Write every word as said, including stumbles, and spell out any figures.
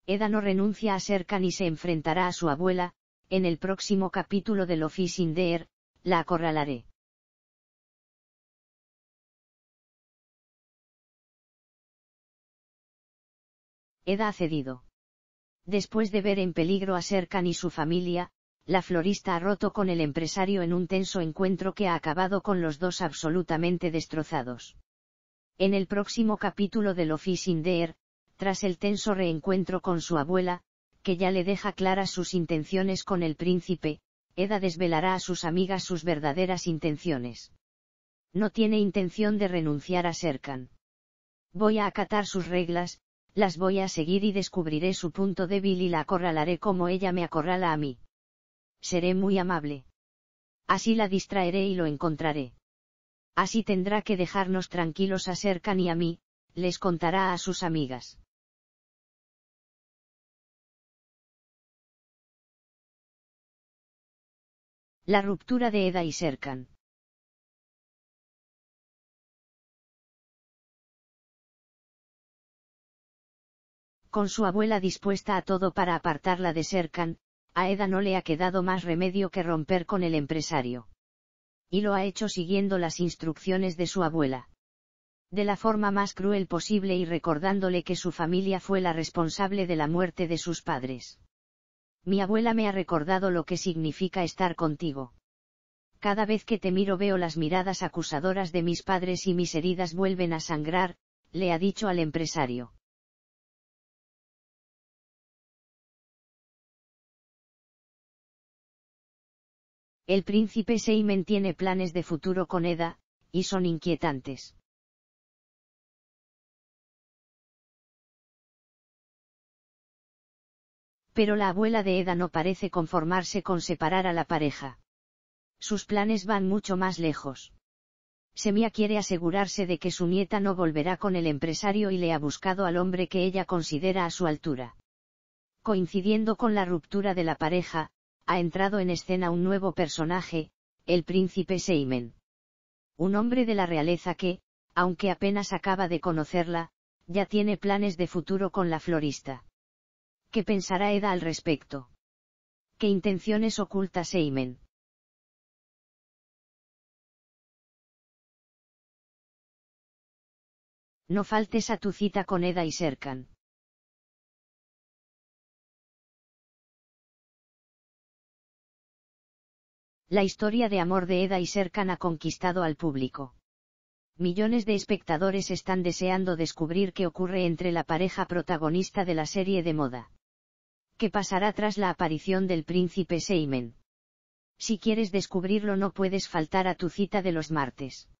Eda no renuncia a Serkan y se enfrentará a su abuela. En el próximo capítulo de Lo fi sin der, la acorralaré. Eda ha cedido. Después de ver en peligro a Serkan y su familia, la florista ha roto con el empresario en un tenso encuentro que ha acabado con los dos absolutamente destrozados. En el próximo capítulo de Lo fi sin der, tras el tenso reencuentro con su abuela, que ya le deja claras sus intenciones con el príncipe, Eda desvelará a sus amigas sus verdaderas intenciones. No tiene intención de renunciar a Serkan. Voy a acatar sus reglas, las voy a seguir y descubriré su punto débil y la acorralaré como ella me acorrala a mí. Seré muy amable. Así la distraeré y lo encontraré. Así tendrá que dejarnos tranquilos a Serkan y a mí, les contará a sus amigas. La ruptura de Eda y Serkan. Con su abuela dispuesta a todo para apartarla de Serkan, a Eda no le ha quedado más remedio que romper con el empresario. Y lo ha hecho siguiendo las instrucciones de su abuela. De la forma más cruel posible y recordándole que su familia fue la responsable de la muerte de sus padres. Mi abuela me ha recordado lo que significa estar contigo. Cada vez que te miro veo las miradas acusadoras de mis padres y mis heridas vuelven a sangrar, le ha dicho al empresario. El príncipe Seymen tiene planes de futuro con Eda, y son inquietantes. Pero la abuela de Eda no parece conformarse con separar a la pareja. Sus planes van mucho más lejos. Semia quiere asegurarse de que su nieta no volverá con el empresario y le ha buscado al hombre que ella considera a su altura. Coincidiendo con la ruptura de la pareja, ha entrado en escena un nuevo personaje, el príncipe Seymen. Un hombre de la realeza que, aunque apenas acaba de conocerla, ya tiene planes de futuro con la florista. ¿Qué pensará Eda al respecto? ¿Qué intenciones oculta Seymen? No faltes a tu cita con Eda y Serkan. La historia de amor de Eda y Serkan ha conquistado al público. Millones de espectadores están deseando descubrir qué ocurre entre la pareja protagonista de la serie de moda. ¿Qué pasará tras la aparición del príncipe Seymen? Si quieres descubrirlo no puedes faltar a tu cita de los martes.